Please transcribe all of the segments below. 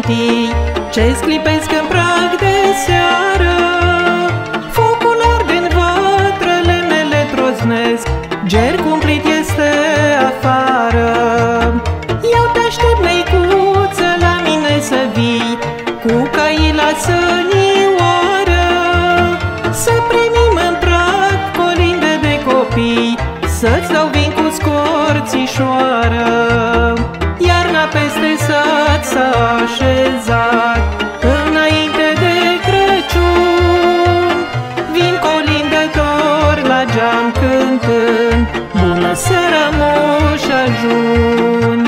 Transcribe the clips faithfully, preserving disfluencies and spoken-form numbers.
amintii ce sclipesc în prag de seară. Focul arde în vatră, lemnele troznesc, ger cumplit este afară. Eu te aștept, neicuță, la mine să vii, cu caii la sănioară, să primim în prag colinde de copii, să-ți dau vin cu scorțișoară. Iarna peste sat s-a așezat, înainte de Crăciun, vin colindători la geam cântând, bună seara, Moș Ajun.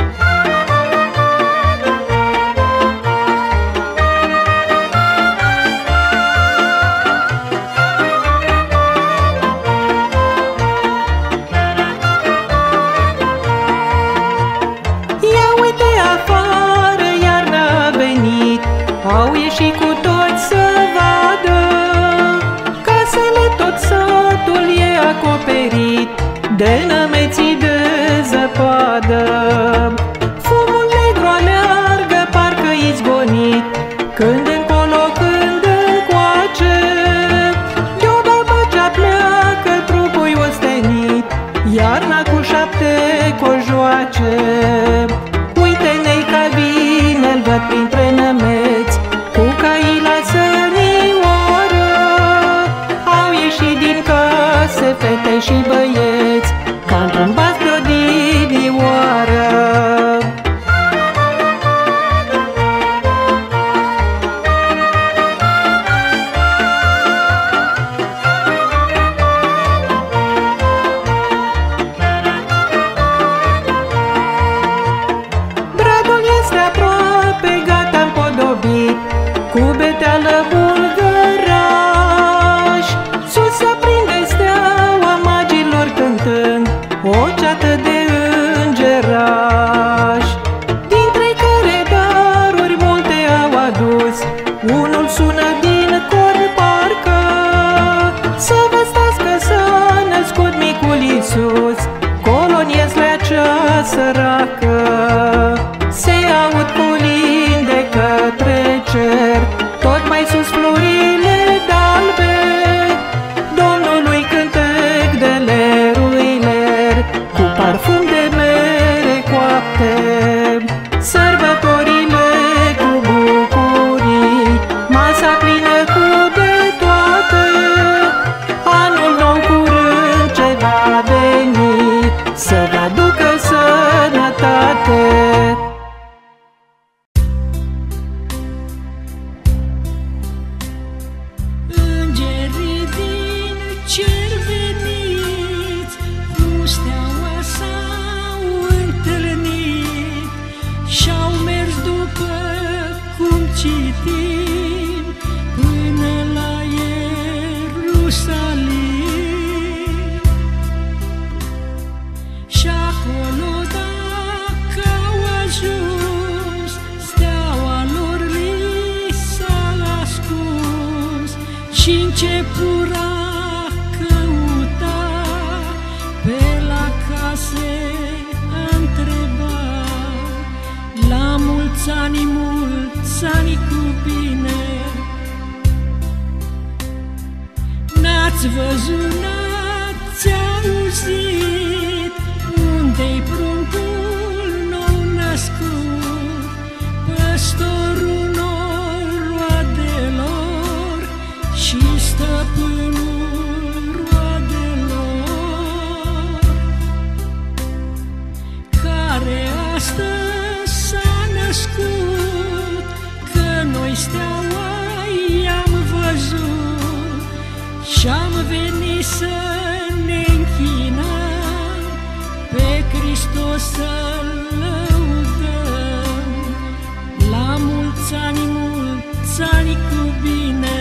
Au ieșit cu toți să vadă, casele tot satul e acoperit de nămeții de zăpadă. Fumul negru aleargă, parcă izgonit, când încolo, când încoace, de-o babă ce-a pleacă trupul ostenit, iarna cu șapte cojoace. Uite-ne-i ca vine-l văd printre nămeți, cu caii la sănioară. Au ieșit din case fete și băieți, ca într-un bas de odinioară. Bradul este aproape gata împodobit, cu beteală bulgăraș. Sus aprinde steaua magilor cântând o ceată de îngerași, dintre care daruri multe au adus. Unul sună din cor parcă, să vestească s-a născut micul Iisus, coloniezlea cea săracă. Se aud colinde către cer, tot mai sus florile d'albe, Domnului cântec de leruiler, cu parfum de mere coapte. Sărbătorile cu bucurii, masa plină cu de toate, anul nou curând ce va veni, să vă aducă sănătate. Îngerii din cer veniți, cu steaua s-au întâlnit, și-au mers după cum citim, până la Ierusalim. Și acolo dacă au ajuns, steaua lor li s-a ascuns, și începura căuta, pe la case a întrebat, la mulți ani, mulți ani cu bine. N-ați văzut, n-ați auzit, unde-i pruncul nou născut, păstorul noroadelor și stăpânul roadelor, care astăzi s-a născut, că noi steaua i-am văzut, și-am venit să ne închinăm, pe Hristos să-L lăudăm. La mulți ani, mulți ani cu bine,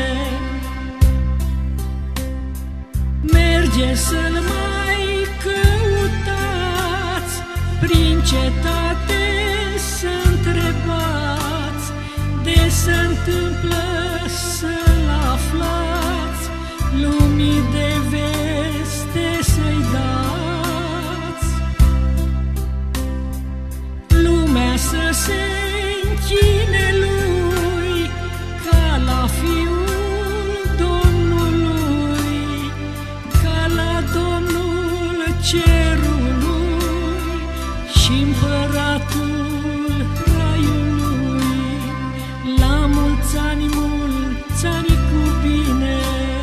merge să-L mai căutați, prin cetate să întrebați, de se întâmplă să-L aflați, lumii de veste să-i dați. Lumea să se închine lui ca la Fiul Domnului, ca la Domnul cerului și Împăratul raiului. La mulți ani, mulți ani cu bine,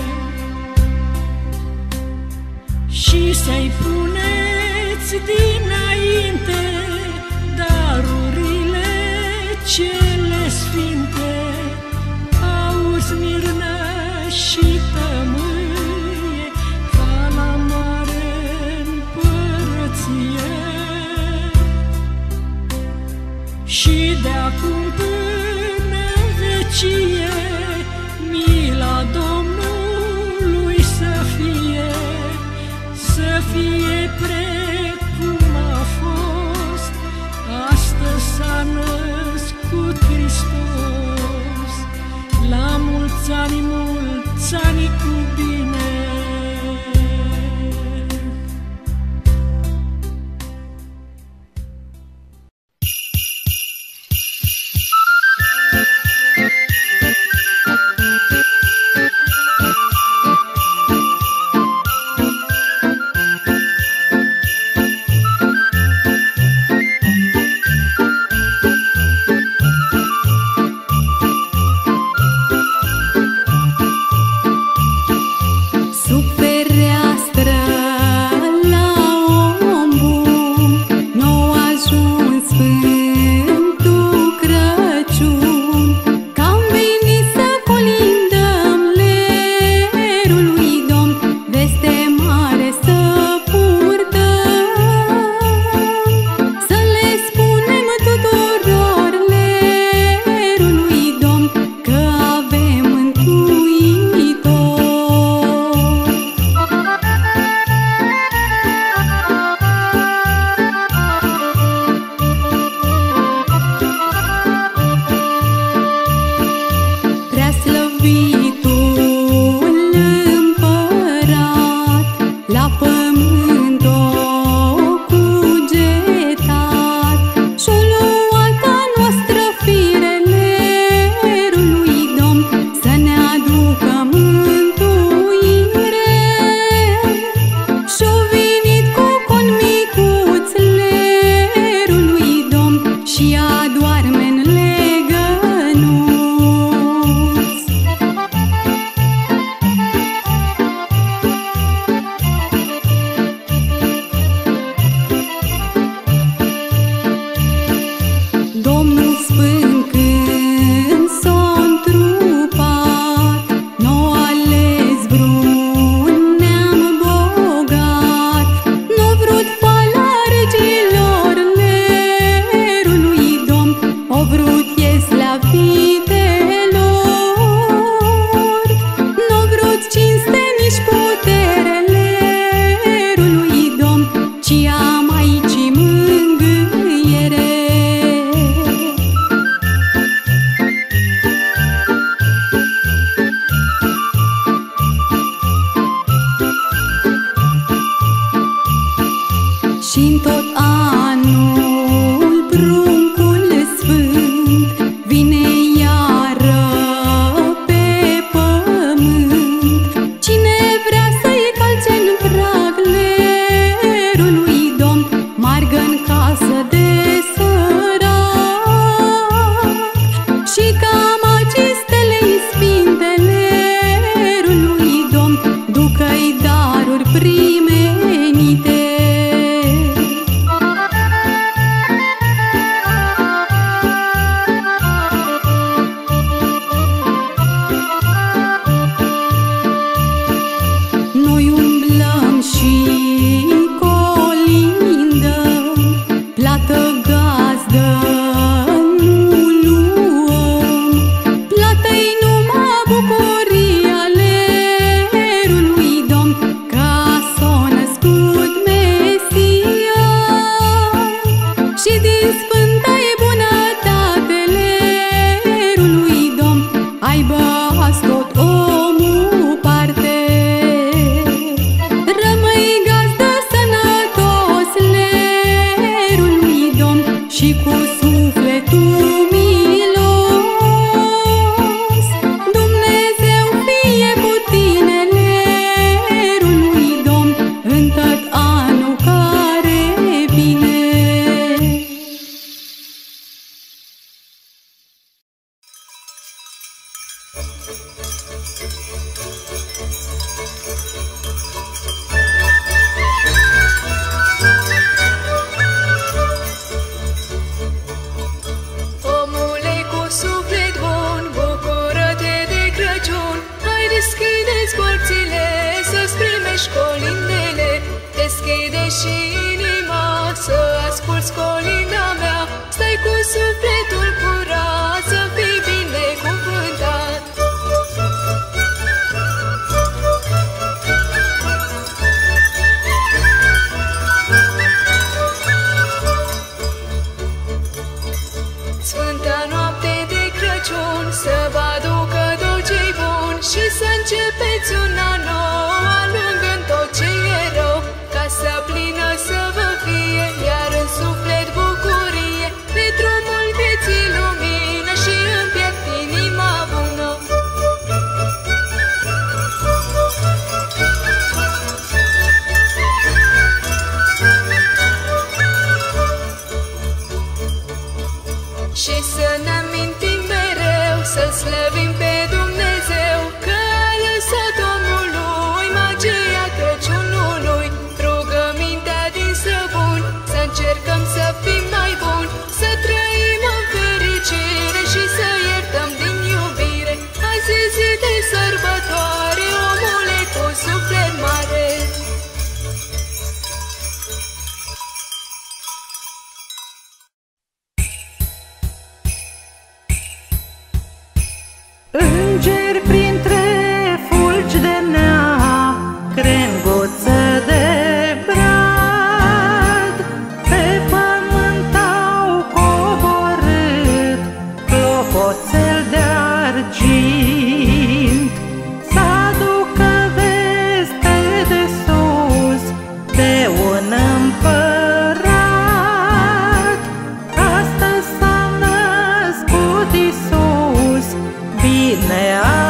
și să-i puneți dinainte darurile cele sfinte, aur, smirnă și tămâie, ca la mare împărăție. Și de-acum până în vecie, mila Domnului să fie, să fie precum a fost. Astăzi s-a născut Hristos. La mulți ani, mulți ani cu bine. Și-n tot anul pruncul sfânt vine iară pe pământ. Cine vrea să-i calce-n prag lerului Domn, margă-n casă de sărac. Și cam acestele-i sfinte lerului Domn, ducă-i daruri primenite. Noi umblăm și colindăm, plată gazdă nu luăm. Plată-i numai bucuria lerului Domn, ca s-a născut Mesia. Și din sfânta-i bunătate lerului Domn, aibă azi tot omul parte. Rămâi gazdă sănătos lerului Domn, și cu sufletul mie. Sfânta noapte de Crăciun, să vă aducă tot ce-i bun și să începeți un an nou, alungând tot ce e rău, ca să plină să vă fie, iar în suflet bucurie, pe drumul vieții lumină și în piept inima bună. Și să ne amintim mereu, să slăvim pe Dumnezeu, că a lăsat omului magia Crăciunului. Rugămintea din străbuni, să încercăm să fim mai buni, să trăim în fericire și să iertăm din iubire. Azi e zi de sărbătoare, omule cu suflet mare. Îngeri printre fulgi de nea, crenguță de brad, pe pământ au coborât clopoțel de argint. S-aducă veste de sus, de un împărat, astăzi s-a născut Iisus, bine a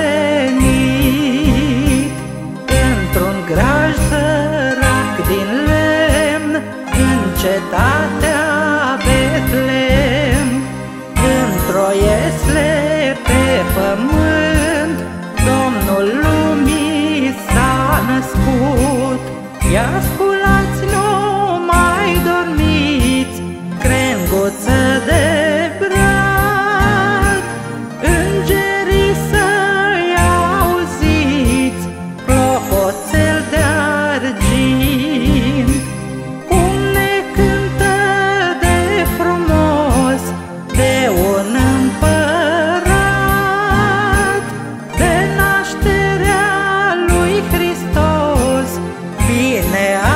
venit. Într-un graj sărac din lemn, în cetatea Betlehem, într-o iesle pe pământ, Domnul lumii s-a născut. Ia sculați, nu mai dormiți, crenguță de brad, îngerii să-i auziți, clopoțel de argint. Cum ne cântă de frumos, de un împărat, de nașterea lui Hristos, bine a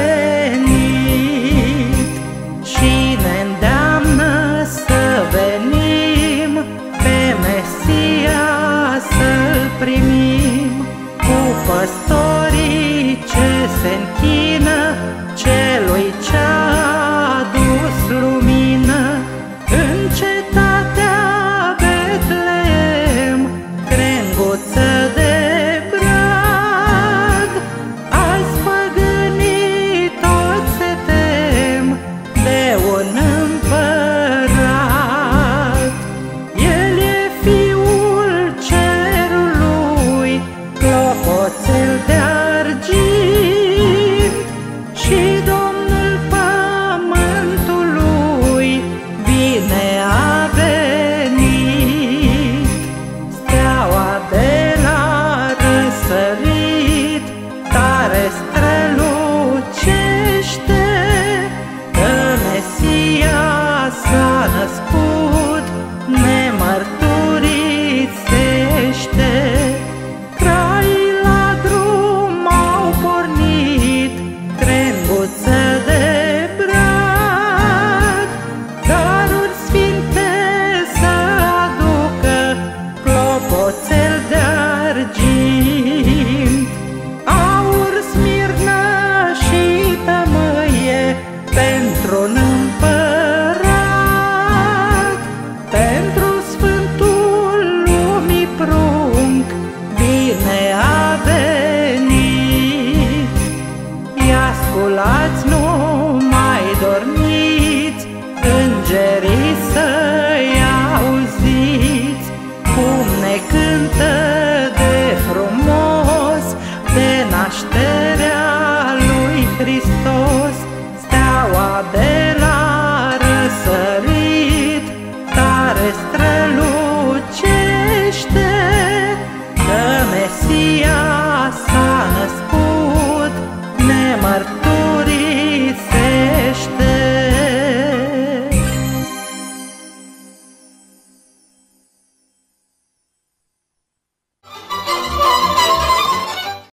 venit. Și ne îndeamnă să venim, pe Mesia să-L primim, cu păstorii ce se închină celui ce-a adus lumină. În cetatea Betlehem, crenguță de brad, azi păgânii toți se tem de un împărat. El e Fiul cerului, clopoțel de argint, și Domnul pământului, bine a venit. Steaua de la răsărit tare strălucește, că Mesia s-a născut, nemărturisește. Craii la drum au pornit, crenguță de brad, daruri sfinte să aducă, clopoțel de argint. Aur, smirnă și tămâie pentru un împărat, pentru Sfântul lumii prunc, bine a venit. Ia sculați, nu mai dormiți, îngerii să-i auziți, cum ne cântă de frumos, de nașterea lui Hristos. Steaua de la răsărit tare strălucește, că Mesia s-a născut, nemărturisește.